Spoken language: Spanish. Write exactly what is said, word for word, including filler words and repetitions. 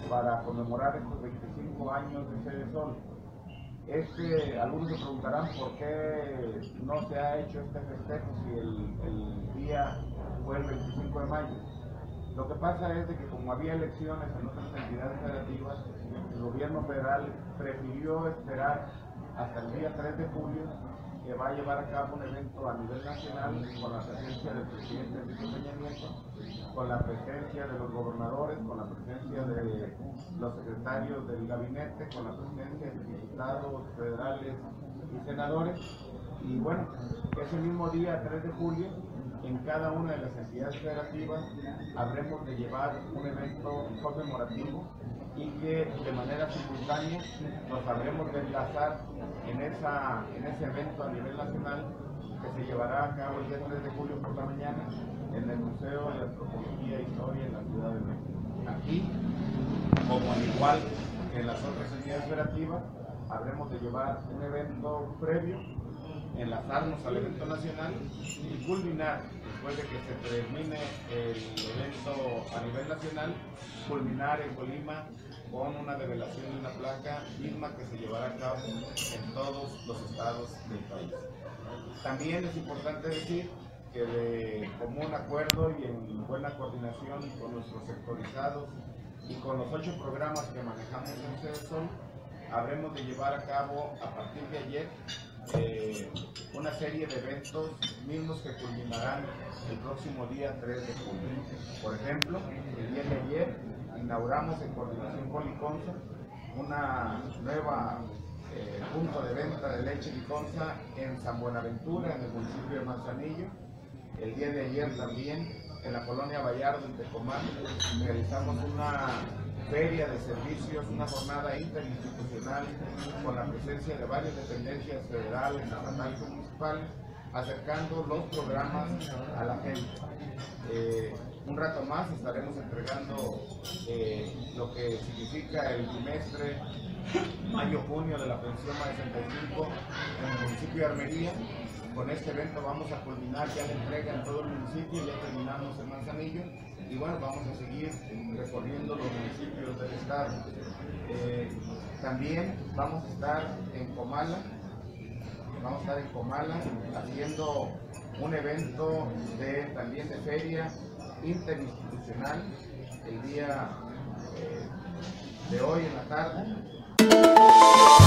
para conmemorar estos veinticinco años de Sede Sol. Este, algunos se preguntarán por qué no se ha hecho este festejo si el, el día fue el veinticinco de mayo. Lo que pasa es de que como había elecciones en otras entidades federativas, el gobierno federal prefirió esperar hasta el día tres de julio, que va a llevar a cabo un evento a nivel nacional con la presencia del presidente Enrique Peña Nieto, con la presencia de los gobernadores, con la presencia de los secretarios del gabinete, con la presencia de diputados federales y senadores. Y bueno, ese mismo día, tres de julio, en cada una de las entidades federativas habremos de llevar un evento conmemorativo y que de manera simultánea nos habremos de enlazar en, esa, en ese evento a nivel nacional que se llevará a cabo el día tres de julio por la mañana en el Museo de Antropología e Historia en la Ciudad de México. Aquí, como al igual que en las otras entidades federativas, habremos de llevar un evento previo, enlazarnos al evento nacional y culminar, después de que se termine el evento a nivel nacional, culminar en Colima con una develación de una placa misma que se llevará a cabo en todos los estados del país. También es importante decir que de común acuerdo y en buena coordinación con nuestros sectorizados y con los ocho programas que manejamos en Sede Sol, habremos de llevar a cabo a partir de ayer eh, una serie de eventos mismos que culminarán el próximo día tres de julio. Por ejemplo, el día de ayer inauguramos en coordinación con Liconza una nueva eh, punto de venta de leche Liconza en San Buenaventura, en el municipio de Manzanillo. El día de ayer también en la colonia Vallardo, en Tecomán, realizamos una feria de servicios, una jornada interinstitucional con la presencia de varias dependencias federales, estatales y municipales, acercando los programas a la gente. Eh, un rato más estaremos entregando eh, lo que significa el trimestre mayo-junio de la pensión más sesenta y cinco en el municipio de Armería. Con este evento vamos a culminar ya la entrega en todo el municipio, ya terminamos en Manzanillo y bueno, vamos a seguir recorriendo los municipios del estado. Eh, también vamos a estar en Comala, vamos a estar en Comala haciendo un evento de, también de feria interinstitucional el día eh, de hoy en la tarde.